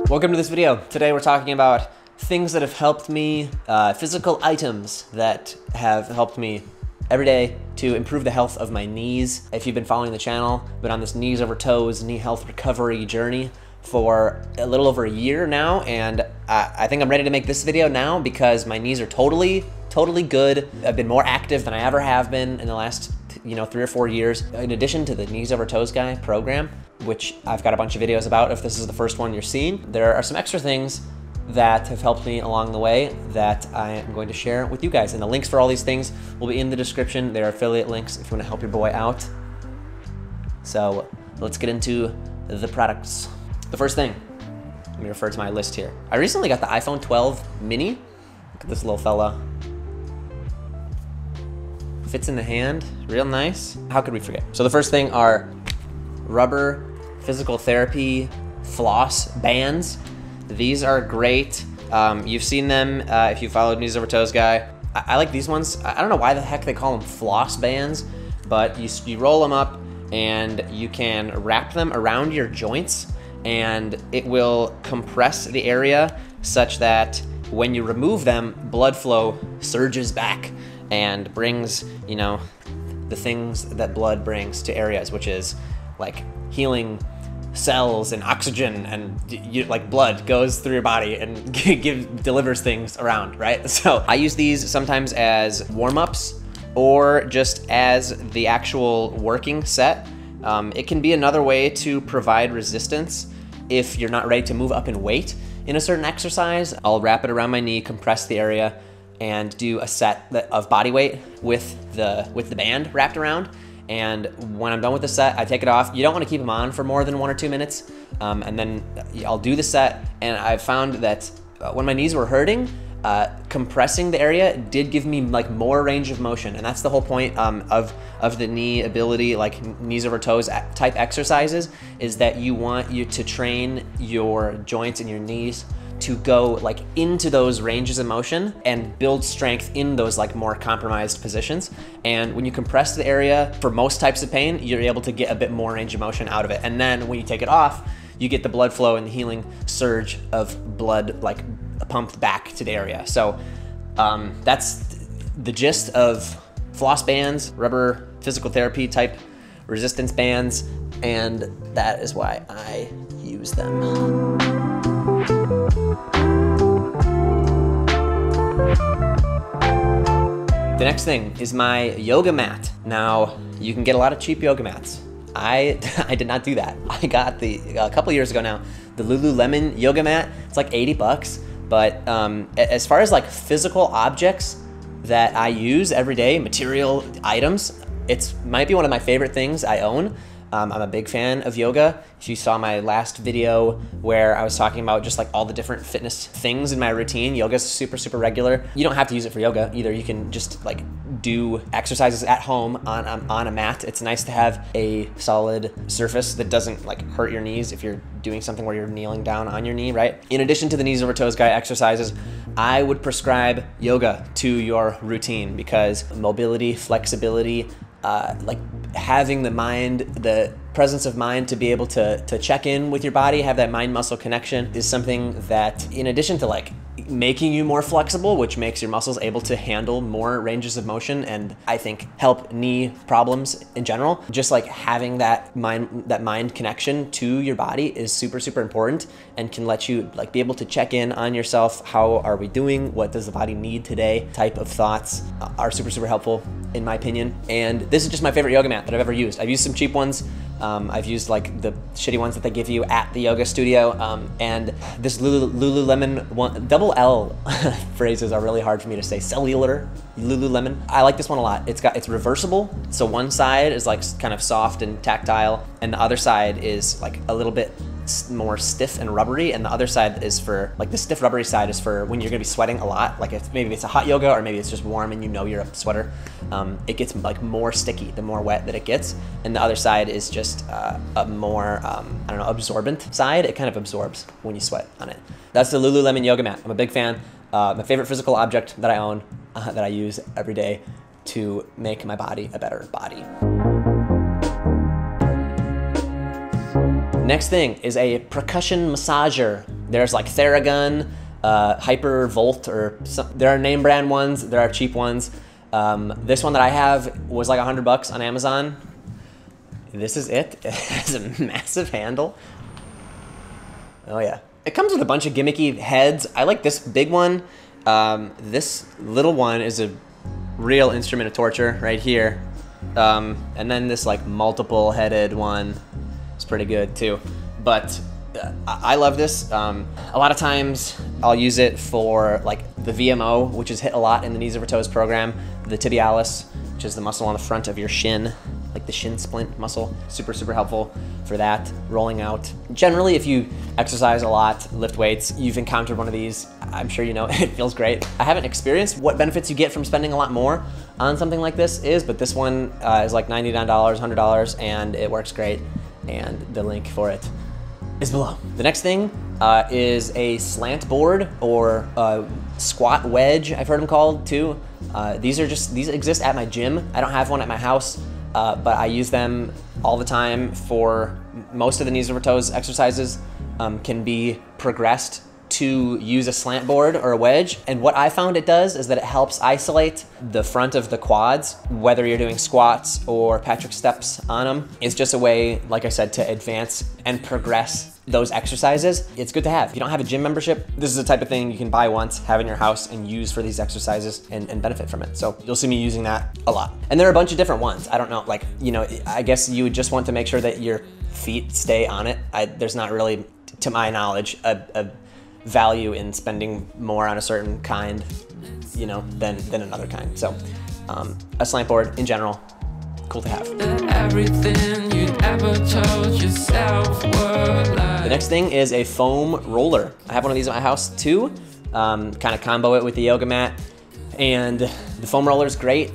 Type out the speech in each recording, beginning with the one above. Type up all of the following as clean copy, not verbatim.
Welcome to this video. Today we're talking about things that have helped me, physical items that have helped me every day to improve the health of my knees. If you've been following the channel, been on this knees over toes, knee health recovery journey for a little over a year now, and I think I'm ready to make this video now because my knees are totally good. I've been more active than I ever have been in the last 3 or 4 years. In addition to the Knees Over Toes Guy program, which I've got a bunch of videos about if this is the first one you're seeing, there are some extra things that have helped me along the way that I am going to share with you guys. And the links for all these things will be in the description. They're affiliate links if you want to help your boy out. So let's get into the products. The first thing, let me refer to my list here. I recently got the iPhone 12 mini. Look at this little fella. Fits in the hand, real nice. How could we forget? So the first thing are rubber physical therapy floss bands. These are great. You've seen them if you followed Knees Over Toes Guy. I like these ones. I don't know why the heck they call them floss bands, but you roll them up and you can wrap them around your joints and it will compress the area such that when you remove them, blood flow surges back and brings, the things that blood brings to areas, which is like healing cells and oxygen, and like blood goes through your body and delivers things around, right? So I use these sometimes as warm-ups or just as the actual working set. It can be another way to provide resistance if you're not ready to move up in weight in a certain exercise. I'll wrap it around my knee, compress the area, and do a set of body weight with the band wrapped around. And when I'm done with the set, I take it off. You don't want to keep them on for more than 1 or 2 minutes. And then I'll do the set. And I've found that when my knees were hurting, compressing the area did give me like more range of motion. And that's the whole point of the knee ability, like knees over toes type exercises, is that you want you to train your joints and your knees to go like into those ranges of motion and build strength in those like more compromised positions. And when you compress the area for most types of pain, you're able to get a bit more range of motion out of it. And then when you take it off, you get the blood flow and the healing surge of blood like pumped back to the area. So that's the gist of floss bands, rubber physical therapy type resistance bands, and that is why I use them. The next thing is my yoga mat. Now, you can get a lot of cheap yoga mats. I did not do that. I got a couple years ago now, the Lululemon yoga mat. It's like 80 bucks. But as far as like physical objects that I use every day, material items, it might be one of my favorite things I own. I'm a big fan of yoga. If you saw my last video where I was talking about just like all the different fitness things in my routine, yoga's super regular. You don't have to use it for yoga either. You can just like do exercises at home on a mat. It's nice to have a solid surface that doesn't like hurt your knees if you're doing something where you're kneeling down on your knee, right? In addition to the Knees Over Toes Guy exercises, I would prescribe yoga to your routine because mobility, flexibility, like having the presence of mind to be able to check in with your body, have that mind-muscle connection is something that, in addition to like making you more flexible, which makes your muscles able to handle more ranges of motion and I think help knee problems in general, just like having that mind connection to your body is super important and can let you like be able to check in on yourself. How are we doing? What does the body need today? Type of thoughts are super helpful in my opinion. And this is just my favorite yoga mat that I've ever used. I've used some cheap ones. I've used like the shitty ones that they give you at the yoga studio. And this Lululemon one, double L phrases are really hard for me to say. Cellular Lululemon. I like this one a lot. It's reversible. So one side is like kind of soft and tactile, and the other side is like a little bit more stiff and rubbery, and the other side is for like the stiff rubbery side is for when you're gonna be sweating a lot, like if maybe it's a hot yoga or maybe it's just warm and you're a sweater. It gets like more sticky the more wet that it gets, and the other side is just a more I don't know, absorbent side. It kind of absorbs when you sweat on it. That's the Lululemon yoga mat. I'm a big fan. My favorite physical object that I own, that I use every day to make my body a better body. Next thing is a percussion massager. There's like Theragun, Hyper Volt, or some, there are name brand ones, there are cheap ones. This one that I have was like $100 on Amazon. This is it. It has a massive handle. Oh yeah. It comes with a bunch of gimmicky heads. I like this big one. This little one is a real instrument of torture right here. And then this like multiple headed one is pretty good too. But I love this. A lot of times I'll use it for like the VMO, which is hit a lot in the knees over toes program, the tibialis, which is the muscle on the front of your shin, like the shin splint muscle. Super, super helpful for that, rolling out. Generally, if you exercise a lot, lift weights, you've encountered one of these, I'm sure you know, it feels great. I haven't experienced what benefits you get from spending a lot more on something like this is, but this one is like $99, $100, and it works great. And the link for it is below. The next thing is a slant board, or squat wedge, I've heard them called too. These exist at my gym. I don't have one at my house, but I use them all the time for most of the knees over toes exercises. Can be progressed to use a slant board or a wedge. And what I found it does is that it helps isolate the front of the quads, whether you're doing squats or Patrick steps on them. It's just a way, like I said, to advance and progress those exercises. It's good to have. If you don't have a gym membership, this is the type of thing you can buy once, have in your house, and use for these exercises and benefit from it. So you'll see me using that a lot. And there are a bunch of different ones. I don't know, like, you know, I guess you would just want to make sure that your feet stay on it. There's not really, to my knowledge, a value in spending more on a certain kind, you know, than another kind. So a slant board in general, cool to have. Everything you'd ever told yourself were lies. The next thing is a foam roller. I have one of these at my house too. Kind of combo it with the yoga mat. And the foam roller is great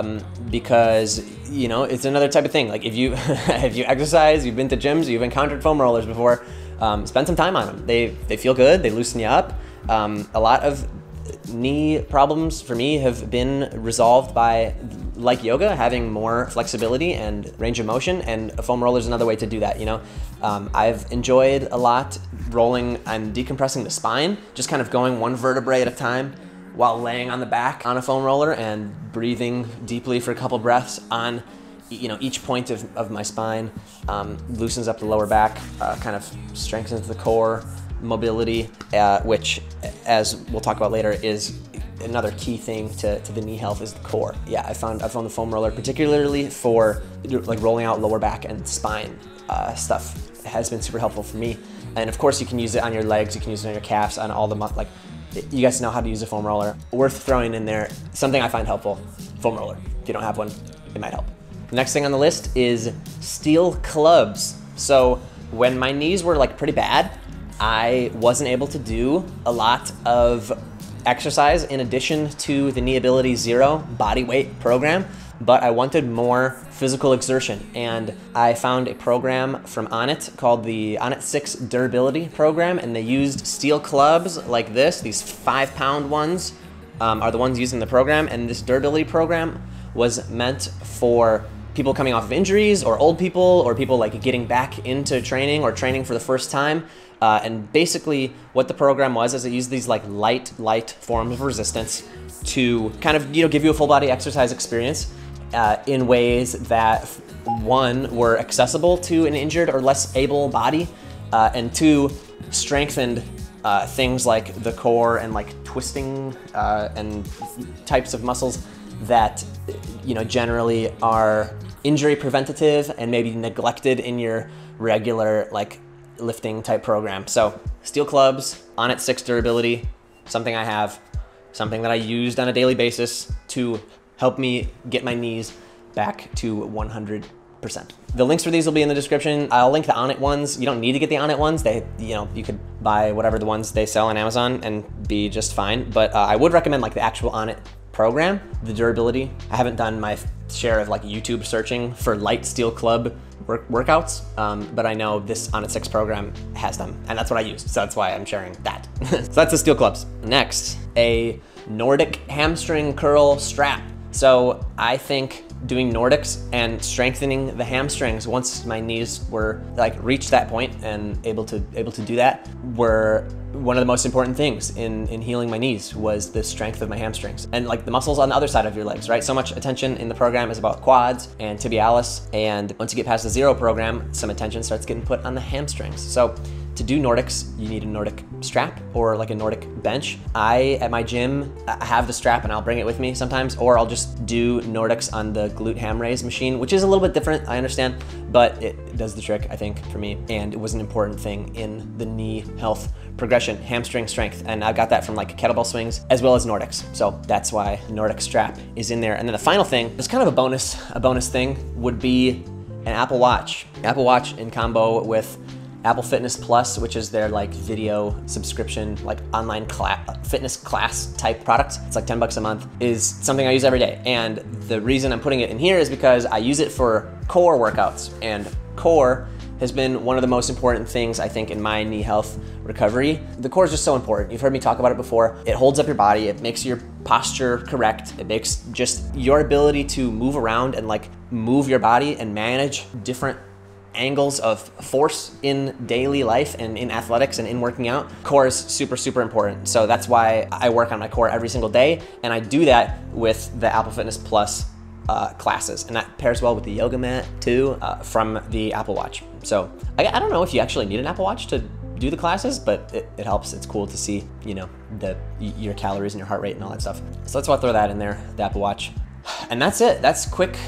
because, you know, it's another type of thing. Like if you if you exercise, you've been to gyms, you've encountered foam rollers before, spend some time on them. They feel good, they loosen you up. A lot of knee problems for me have been resolved by, like yoga, having more flexibility and range of motion, and a foam roller is another way to do that, you know. I've enjoyed a lot rolling and decompressing the spine, just kind of going one vertebrae at a time while laying on the back on a foam roller and breathing deeply for a couple breaths on, you know, each point of my spine. Loosens up the lower back, kind of strengthens the core, mobility, which, as we'll talk about later, is another key thing to the knee health, is the core. Yeah, I found the foam roller, particularly for like rolling out lower back and spine stuff, has been super helpful for me. And of course, you can use it on your legs, you can use it on your calves, on all the like. You guys know how to use a foam roller. Worth throwing in there, something I find helpful, foam roller. If you don't have one, it might help. The next thing on the list is steel clubs. So when my knees were like pretty bad, I wasn't able to do a lot of exercise in addition to the Knee Ability Zero body weight program, but I wanted more physical exertion. And I found a program from Onnit called the Onnit 6 Durability Program, and they used steel clubs like this. These 5-pound ones are the ones used in the program, and this durability program was meant for people coming off of injuries, or old people, or people like getting back into training or training for the first time. And basically what the program was is it used these like light forms of resistance to kind of, you know, give you a full body exercise experience in ways that, one, were accessible to an injured or less able body, and two, strengthened things like the core and like twisting and types of muscles that, you know, generally are injury preventative and maybe neglected in your regular like lifting type program. So steel clubs, Onnit 6 Durability, something I have, something that I used on a daily basis to help me get my knees back to 100%. The links for these will be in the description. I'll link the Onnit ones. You don't need to get the Onnit ones. They, you know, you could buy whatever the ones they sell on Amazon and be just fine. But I would recommend like the actual Onnit program, the durability. I haven't done my share of like YouTube searching for light steel club workouts, but I know this Onnit 6 program has them, and that's what I used, so that's why I'm sharing that. So that's the steel clubs. Next, a Nordic hamstring curl strap. So I think doing Nordics and strengthening the hamstrings once my knees were like reached that point and able to do that were one of the most important things in healing my knees was the strength of my hamstrings and like the muscles on the other side of your legs, right? So much attention in the program is about quads and tibialis, and once you get past the 0 program, some attention starts getting put on the hamstrings. So to do Nordics, you need a Nordic strap or like a Nordic bench. At my gym, I have the strap and I'll bring it with me sometimes, or I'll just do Nordics on the glute ham raise machine, which is a little bit different, I understand, but it does the trick, I think, for me. And it was an important thing in the knee health progression, hamstring strength. And I got that from like kettlebell swings as well as Nordics. So that's why Nordic strap is in there. And then the final thing, it's kind of a bonus thing, would be an Apple Watch. Apple Watch in combo with Apple Fitness Plus, which is their like video subscription, like online fitness class type product. It's like 10 bucks a month, is something I use every day. And the reason I'm putting it in here is because I use it for core workouts, and core has been one of the most important things, I think, in my knee health recovery. The core is just so important. You've heard me talk about it before. It holds up your body. It makes your posture correct. It makes just your ability to move around and like move your body and manage different angles of force in daily life and in athletics and in working out. Core is super, super important. So that's why I work on my core every single day. And I do that with the Apple Fitness Plus classes. And that pairs well with the yoga mat too, from the Apple Watch. So I don't know if you actually need an Apple Watch to do the classes, but it helps. It's cool to see, you know, your calories and your heart rate and all that stuff. So that's why I throw that in there, the Apple Watch. And that's it. That's quick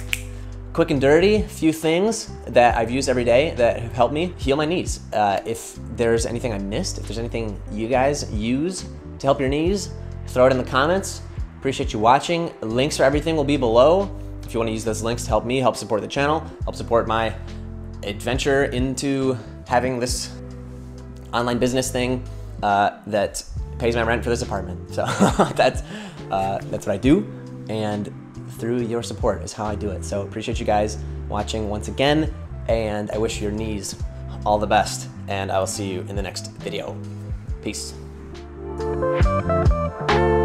and dirty, few things that I've used every day that have helped me heal my knees. If there's anything I missed, if there's anything you guys use to help your knees, throw it in the comments. Appreciate you watching. Links for everything will be below. If you want to use those links to help me, help support the channel, help support my adventure into having this online business thing that pays my rent for this apartment. So that's what I do. And through your support is how I do it. So appreciate you guys watching once again, and I wish your knees all the best, and I will see you in the next video. Peace.